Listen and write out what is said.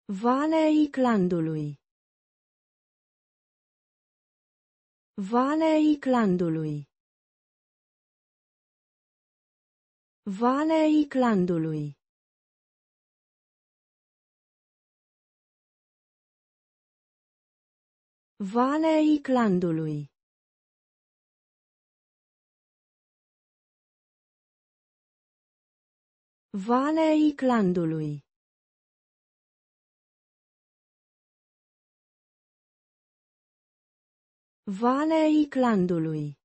Valea Iclandului. Valea Iclandului. Valea Iclandului. Valea Iclandului. Valea Iclandului. Valea Iclandului.